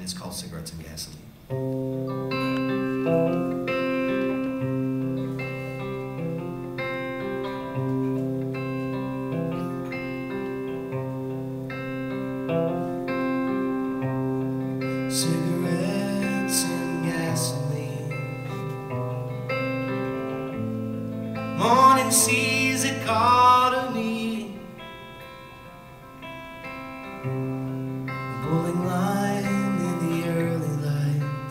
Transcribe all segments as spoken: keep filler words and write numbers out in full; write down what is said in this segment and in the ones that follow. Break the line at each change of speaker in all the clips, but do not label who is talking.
it's called Cigarettes and Gasoline. Cigarettes and gasoline, morning seas that call to me, bowling line in the early light,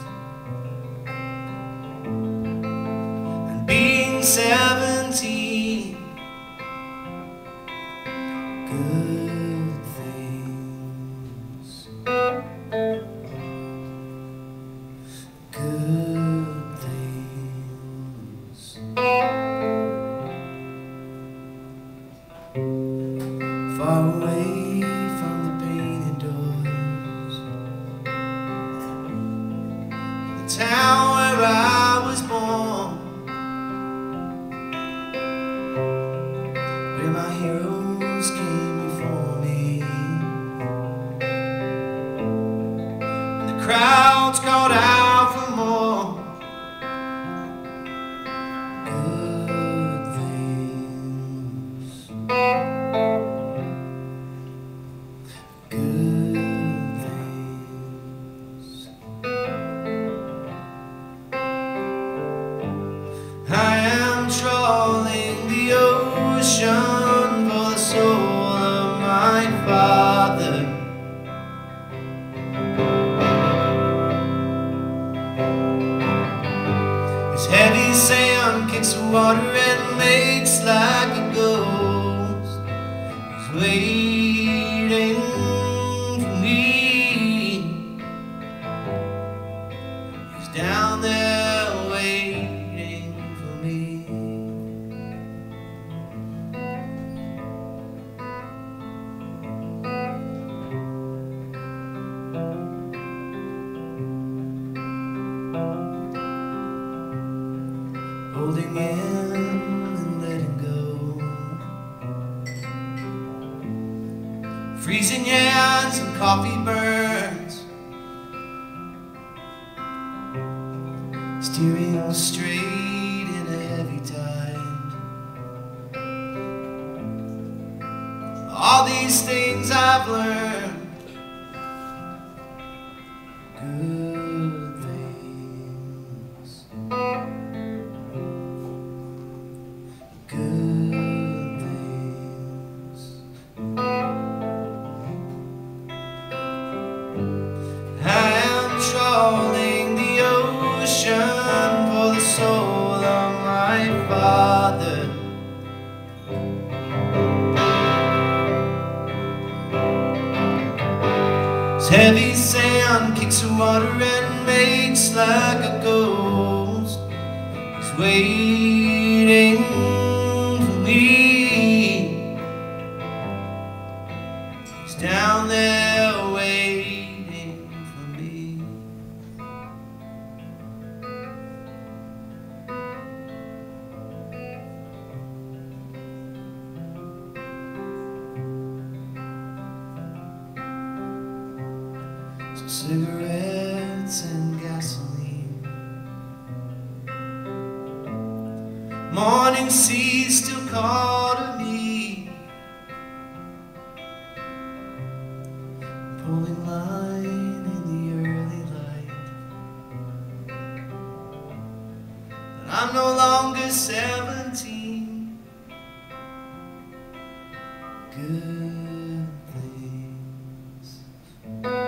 and being seventeen, good things, good things. Far away from the painted doors, the town where I was born, where my heroes came before me, and the crowds called out for more. Good things, good things. I am trawling the ocean for the soul of my father. His heavy sand kicks the water and makes like a ghost. He's waiting for me. He's down there waiting for me. Holding in and letting go, freezing hands and coffee burns, steering straight in a heavy tide. All these things I've learned. Good things, good things. I am trawling the ocean for the soul of my father. His heavy sand kicks the water and makes like a ghost. He's waiting for me. He's down there waiting for me. So cigarettes and gasoline, morning seas still call to me, pulling line in the early light, but I'm no longer seventeen. Good things.